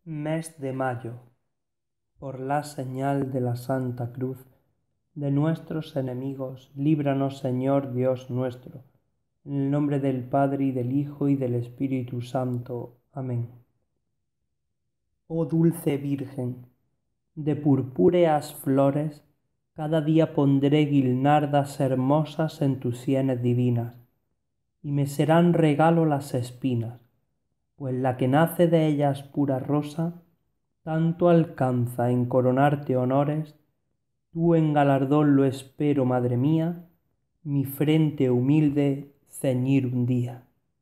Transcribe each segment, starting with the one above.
Mes de mayo. Por la señal de la Santa Cruz de nuestros enemigos, líbranos, Señor Dios nuestro, en el nombre del Padre, y del Hijo, y del Espíritu Santo. Amén. Oh dulce Virgen, de purpúreas flores, cada día pondré guirnaldas hermosas en tus sienes divinas, y me serán regalo las espinas, pues la que nace de ellas pura rosa, tanto alcanza en coronarte honores. Tú en galardón lo espero, madre mía, mi frente humilde ceñir un día.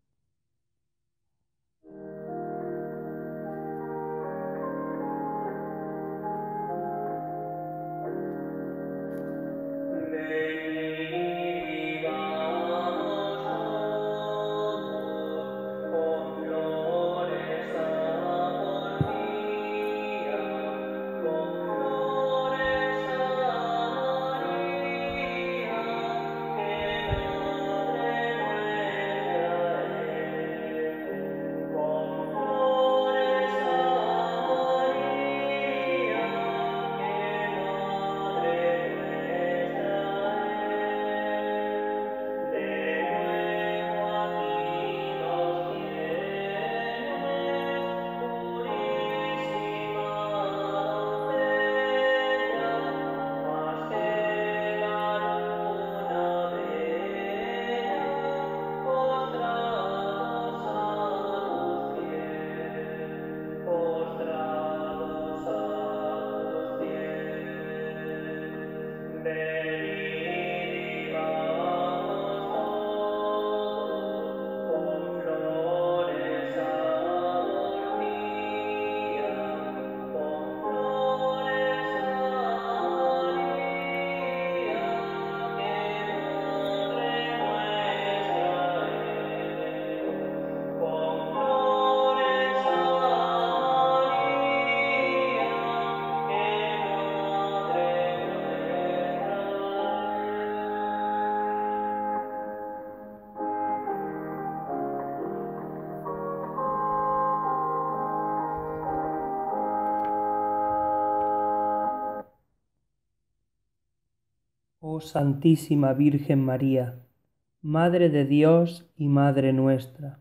Oh Santísima Virgen María, Madre de Dios y Madre nuestra,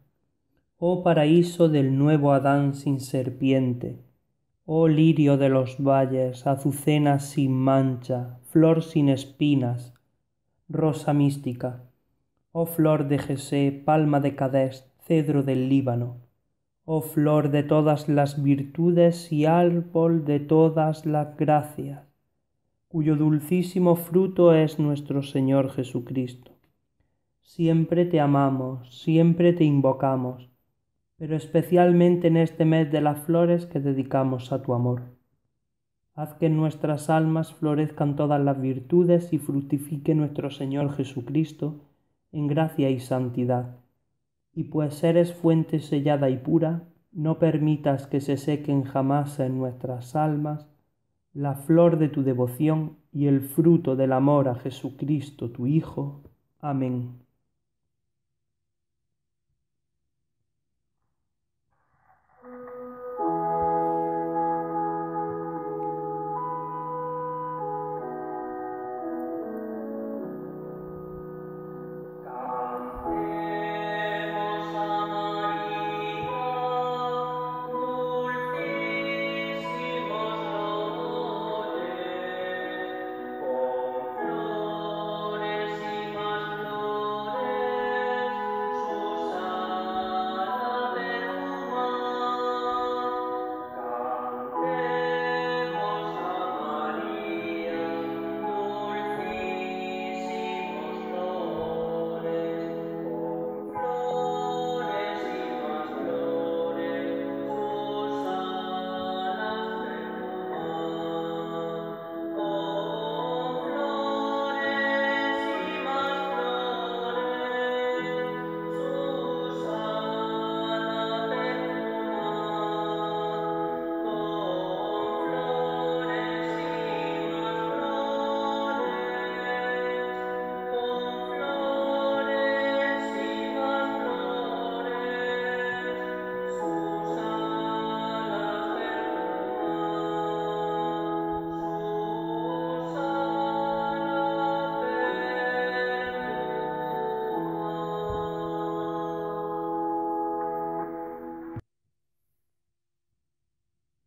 oh paraíso del nuevo Adán sin serpiente, oh lirio de los valles, azucena sin mancha, flor sin espinas, rosa mística, oh flor de Jesé, palma de Cadés, cedro del Líbano, oh flor de todas las virtudes y árbol de todas las gracias, cuyo dulcísimo fruto es nuestro Señor Jesucristo. Siempre te amamos, siempre te invocamos, pero especialmente en este mes de las flores que dedicamos a tu amor. Haz que en nuestras almas florezcan todas las virtudes y fructifique nuestro Señor Jesucristo en gracia y santidad. Y pues eres fuente sellada y pura, no permitas que se sequen jamás en nuestras almas la flor de tu devoción y el fruto del amor a Jesucristo tu Hijo. Amén.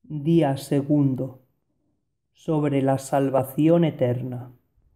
Día segundo. Sobre la salvación eterna.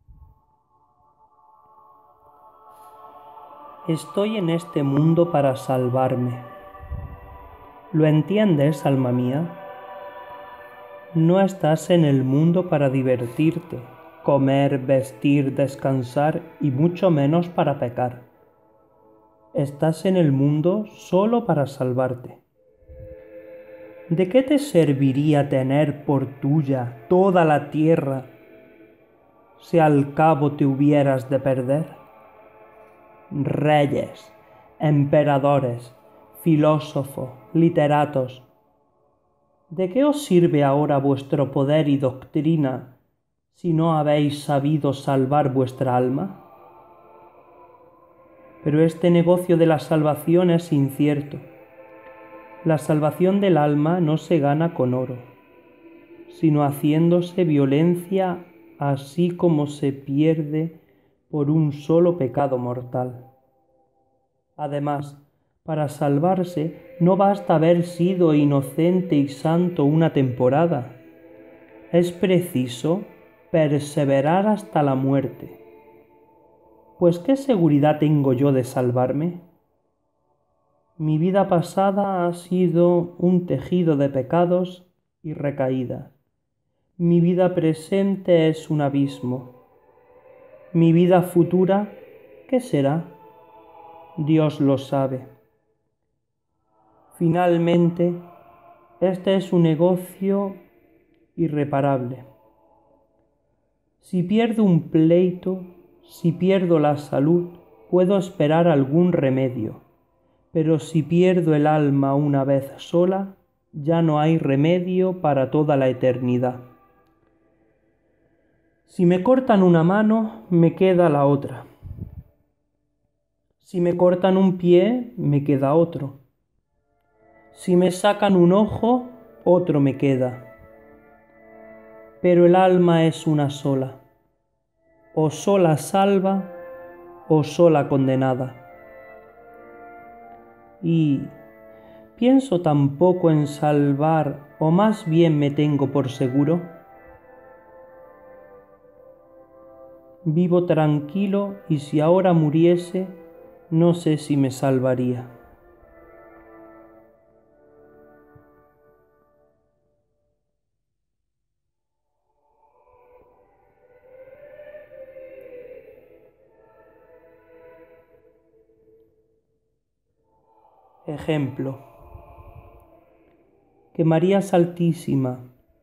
Estoy en este mundo para salvarme. ¿Lo entiendes, alma mía? No estás en el mundo para divertirte, comer, vestir, descansar y mucho menos para pecar. Estás en el mundo solo para salvarte. ¿De qué te serviría tener por tuya toda la tierra si al cabo te hubieras de perder? Reyes, emperadores, filósofos, literatos, ¿de qué os sirve ahora vuestro poder y doctrina si no habéis sabido salvar vuestra alma? Pero este negocio de la salvación es incierto. La salvación del alma no se gana con oro, sino haciéndose violencia, así como se pierde por un solo pecado mortal. Además, para salvarse no basta haber sido inocente y santo una temporada. Es preciso perseverar hasta la muerte. Pues ¿qué seguridad tengo yo de salvarme? Mi vida pasada ha sido un tejido de pecados y recaídas. Mi vida presente es un abismo. Mi vida futura, ¿qué será? Dios lo sabe. Finalmente, este es un negocio irreparable. Si pierdo un pleito, si pierdo la salud, puedo esperar algún remedio, pero si pierdo el alma una vez sola, ya no hay remedio para toda la eternidad. Si me cortan una mano, me queda la otra. Si me cortan un pie, me queda otro. Si me sacan un ojo, otro me queda. Pero el alma es una sola, o sola salva, o sola condenada. Y pienso tampoco en salvar, o más bien me tengo por seguro. Vivo tranquilo y si ahora muriese, no sé si me salvaría. Ejemplo. Que María Santísima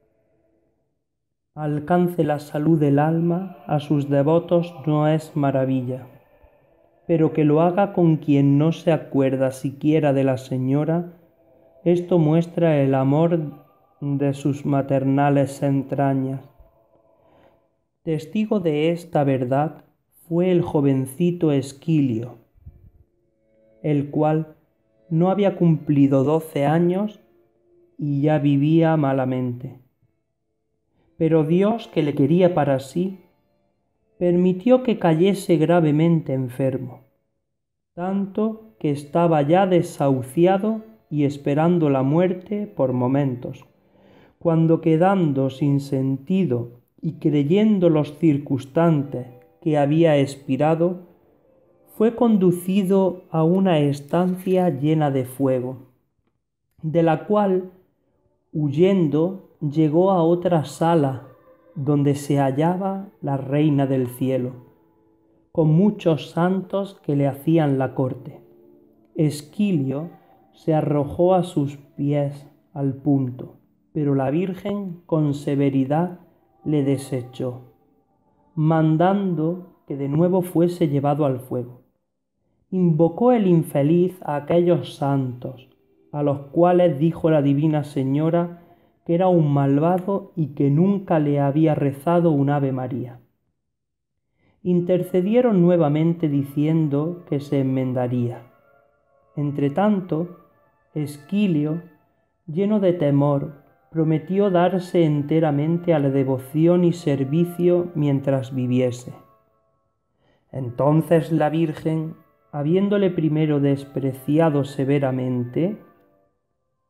alcance la salud del alma a sus devotos no es maravilla, pero que lo haga con quien no se acuerda siquiera de la Señora, esto muestra el amor de sus maternales entrañas. Testigo de esta verdad fue el jovencito Esquilio, el cual no había cumplido 12 años y ya vivía malamente. Pero Dios, que le quería para sí, permitió que cayese gravemente enfermo, tanto que estaba ya desahuciado y esperando la muerte por momentos, cuando quedando sin sentido y creyendo los circunstantes que había expirado, fue conducido a una estancia llena de fuego, de la cual, huyendo, llegó a otra sala donde se hallaba la Reina del Cielo, con muchos santos que le hacían la corte. Esquilio se arrojó a sus pies al punto, pero la Virgen con severidad le desechó, mandando que de nuevo fuese llevado al fuego. Invocó el infeliz a aquellos santos, a los cuales dijo la Divina Señora que era un malvado y que nunca le había rezado un Ave María. Intercedieron nuevamente diciendo que se enmendaría. Entretanto, Esquilio, lleno de temor, prometió darse enteramente a la devoción y servicio mientras viviese. Entonces la Virgen, habiéndole primero despreciado severamente,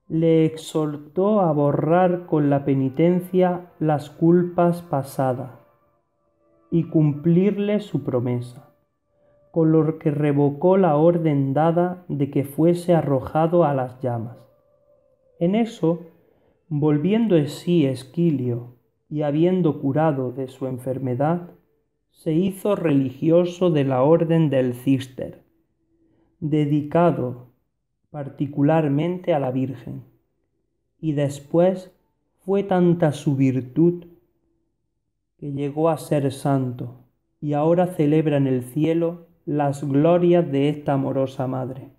le exhortó a borrar con la penitencia las culpas pasadas y cumplirle su promesa, con lo que revocó la orden dada de que fuese arrojado a las llamas. En eso, volviendo en sí Esquilio y habiendo curado de su enfermedad, se hizo religioso de la orden del Císter, dedicado particularmente a la Virgen, y después fue tanta su virtud que llegó a ser santo, y ahora celebra en el cielo las glorias de esta amorosa Madre.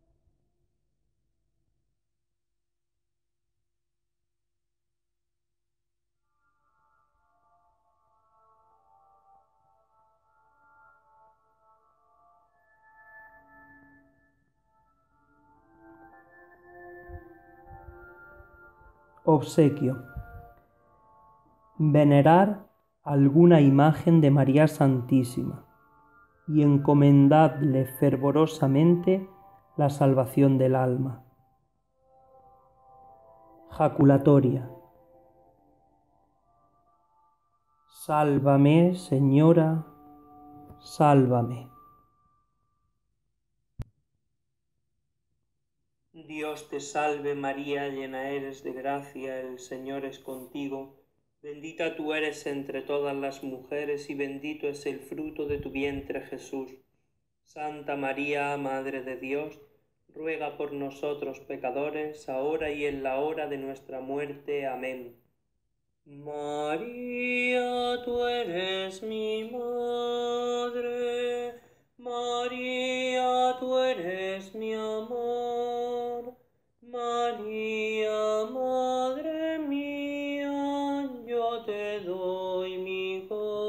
Obsequio. Venerar alguna imagen de María Santísima y encomendadle fervorosamente la salvación del alma. Jaculatoria. Sálvame, Señora, sálvame. Dios te salve María, llena eres de gracia, el Señor es contigo. Bendita tú eres entre todas las mujeres y bendito es el fruto de tu vientre Jesús. Santa María, Madre de Dios, ruega por nosotros pecadores, ahora y en la hora de nuestra muerte. Amén. María, tú eres mi madre, María, tú eres mi amor, María, Madre mía, yo te doy mi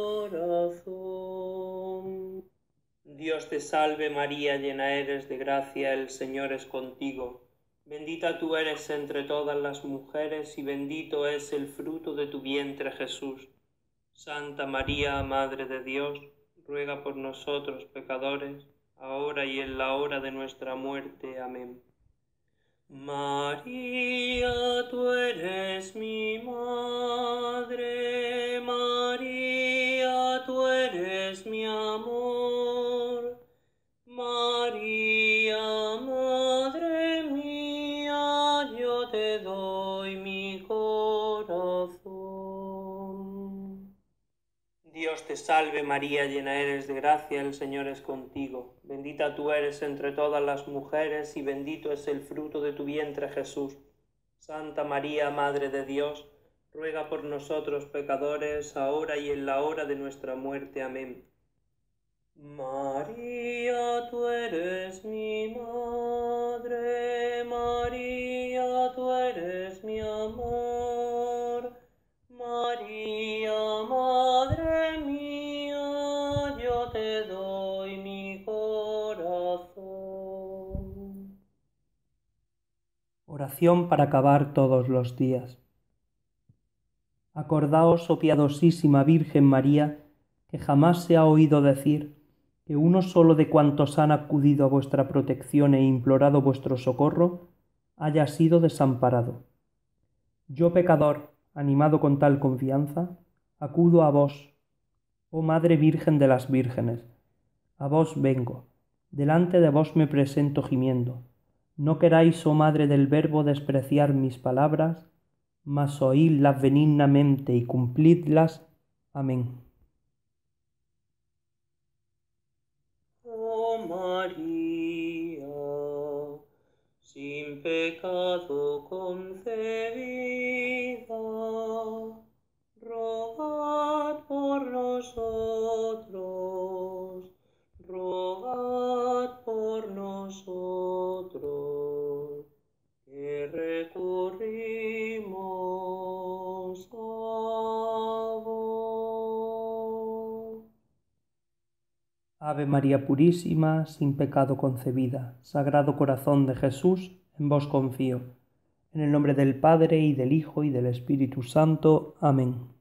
corazón. Dios te salve María, llena eres de gracia, el Señor es contigo. Bendita tú eres entre todas las mujeres y bendito es el fruto de tu vientre Jesús. Santa María, Madre de Dios, ruega por nosotros pecadores, ahora y en la hora de nuestra muerte. Amén. María, tú eres mi madre, María, tú eres mi amor, María, Madre mía, yo te doy mi corazón. Dios te salve María, llena eres de gracia, el Señor es contigo. Bendita tú eres entre todas las mujeres y bendito es el fruto de tu vientre Jesús. Santa María, Madre de Dios, ruega por nosotros pecadores, ahora y en la hora de nuestra muerte. Amén. María, tú eres mi madre, María, tú eres mi amor, María, Madre mía, yo te doy mi corazón. Oración para acabar todos los días. Acordaos, oh piadosísima Virgen María, que jamás se ha oído decir que uno solo de cuantos han acudido a vuestra protección e implorado vuestro socorro haya sido desamparado. Yo, pecador, animado con tal confianza, acudo a vos, oh Madre Virgen de las Vírgenes. A vos vengo, delante de vos me presento gimiendo. No queráis, oh Madre del Verbo, despreciar mis palabras, mas oídlas benignamente y cumplidlas. Amén. Oh María, sin pecado concebida, rogad por nosotros, rogad por nosotros, que recurrimos a vos. Ave María Purísima, sin pecado concebida, Sagrado Corazón de Jesús, en vos confío. En el nombre del Padre, y del Hijo, y del Espíritu Santo. Amén.